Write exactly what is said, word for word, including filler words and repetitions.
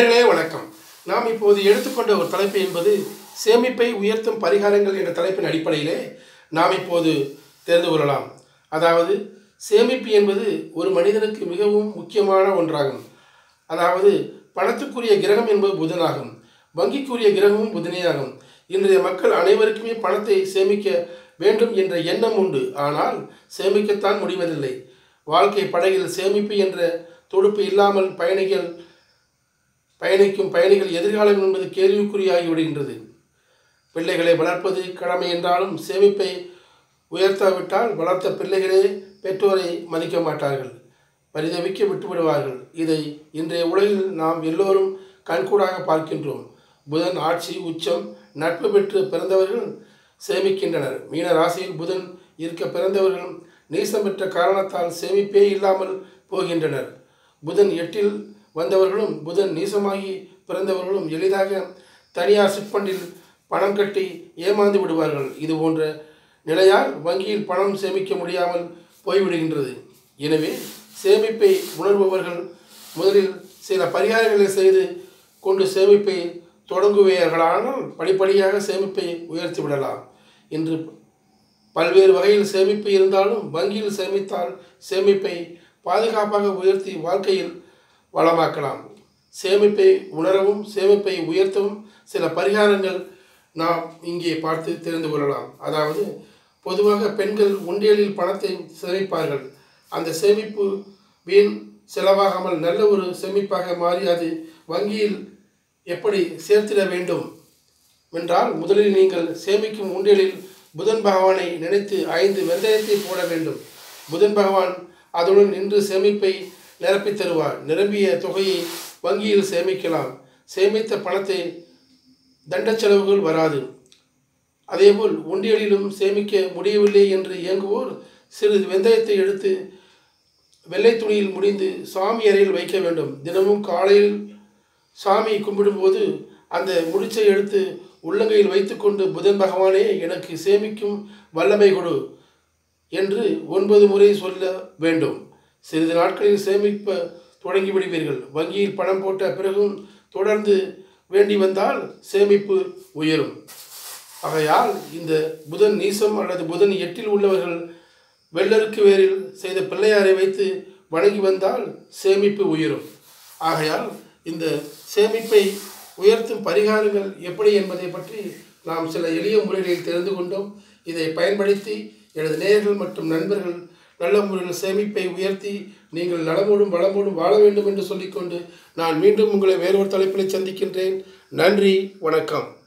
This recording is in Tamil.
நேயர்களே வணக்கம். நாம் இப்போது எடுத்துக்கொண்ட ஒரு தலைப்பு என்பது சேமிப்பை உயர்த்தும் பரிகாரங்கள் என்ற தலைப்பின் அடிப்படையிலே நாம் இப்போது தெரிந்து கொள்ளலாம். அதாவது சேமிப்பு என்பது ஒரு மனிதனுக்கு மிகவும் முக்கியமான ஒன்றாகும். அதாவது பணத்துக்குரிய கிரகம் என்பது புதனாகும், வங்கிக்குரிய கிரகமும் புதனேயாகும். இன்றைய மக்கள் அனைவருக்குமே பணத்தை சேமிக்க வேண்டும் என்ற எண்ணம் உண்டு. ஆனால் சேமிக்கத்தான் முடிவதில்லை. வாழ்க்கை படகில் சேமிப்பு என்ற துடுப்பு இல்லாமல் பயணிகள் பயணிக்கும் பயணிகள் எதிர்காலம் என்பது கேள்விக்குறியாகிவிடுகின்றது. பிள்ளைகளை வளர்ப்பது கடமை என்றாலும் சேமிப்பை உயர்த்தாவிட்டால் வளர்த்த பிள்ளைகளே பெற்றோரை மதிக்க மாட்டார்கள், பரிதவிக்க விட்டுவிடுவார்கள். இதை இன்றைய உலகில் நாம் எல்லோரும் கண்கூடாக பார்க்கின்றோம். புதன் ஆட்சி உச்சம் நட்பு பெற்று பிறந்தவர்கள் சேமிக்கின்றனர். மீன ராசியில் புதன் இருக்க பிறந்தவர்கள் நீசம் பெற்ற காரணத்தால் சேமிப்பே இல்லாமல் போகின்றனர். புதன் எட்டில் வந்தவர்களும் புதன் நீசமாகி பிறந்தவர்களும் எளிதாக தனியார் சிட்பண்டில் பணம் கட்டி ஏமாந்து விடுவார்கள். இது போன்ற நிலையால் வங்கியில் பணம் சேமிக்க முடியாமல் போய்விடுகின்றது. எனவே சேமிப்பை உணர்பவர்கள் முதலில் சில பரிகாரங்களை செய்து கொண்டு சேமிப்பை தொடங்குவீர்களானால் படிப்படியாக சேமிப்பை உயர்த்தி விடலாம். இன்று பல்வேறு வகையில் சேமிப்பு இருந்தாலும் வங்கியில் சேமித்தால் சேமிப்பை பாதுகாப்பாக உயர்த்தி வாழ்க்கையில் வளமாக்கலாம். சேமிப்பை உணரவும் சேமிப்பை உயர்த்தவும் சில பரிகாரங்கள் நாம் இங்கே பார்த்து தெரிந்து கொள்ளலாம். அதாவது பொதுவாக பெண்கள் உண்டியலில் பணத்தை சேமிப்பார்கள். அந்த சேமிப்பு வீண் செலவாகாமல் நல்ல ஒரு சேமிப்பாக மாறி அது வங்கியில் எப்படி சேர்த்திட வேண்டும் என்றால், முதலில் நீங்கள் சேமிக்கும் உண்டியலில் புதன் பகவானை நினைத்து ஐந்து வெந்தயத்தை போட வேண்டும். புதன் பகவான் அதுடன் நின்று சேமிப்பை நிரப்பி தருவார். நிரம்பிய தொகையை வங்கியில் சேமிக்கலாம். சேமித்த பணத்தை தண்ட செலவுகள் வராது. அதேபோல் உண்டியலிலும் சேமிக்க முடியவில்லை என்று இயங்குவோர் சிறிது வெந்தயத்தை எடுத்து வெள்ளை துணியில் முடிந்து சாமி அறையில் வைக்க வேண்டும். தினமும் காலையில் சாமி கும்பிடும்போது அந்த முடிச்சை எடுத்து உள்ளங்கையில் வைத்துக்கொண்டு புதன் பகவானே எனக்கு சேமிக்கும் வல்லமை கொடு என்று ஒன்பது முறை சொல்ல வேண்டும். சிறிது நாட்களில் சேமிப்ப தொடங்கிவிடுவீர்கள். வங்கியில் பணம் போட்ட பிறகும் தொடர்ந்து வேண்டி வந்தால் சேமிப்பு உயரும். ஆகையால் இந்த புதன் நீசம் அல்லது புதன் எட்டில் உள்ளவர்கள் வெள்ளருக்கு வேரில் செய்த பிள்ளையாரை வைத்து வணங்கி வந்தால் சேமிப்பு உயரும். ஆகையால் இந்த சேமிப்பை உயர்த்தும் பரிகாரங்கள் எப்படி என்பதை பற்றி நாம் சில எளிய முறைகளில் தெரிந்து கொண்டோம். இதை பயன்படுத்தி எனது நேயர்கள் மற்றும் நண்பர்கள் நல்ல முறையில் சேமிப்பை உயர்த்தி நீங்கள் நலமோடும் வளமோடும் வாழ வேண்டும் என்று சொல்லிக்கொண்டு நான் மீண்டும் உங்களை வேறொரு தலைப்பில் சந்திக்கின்றேன். நன்றி, வணக்கம்.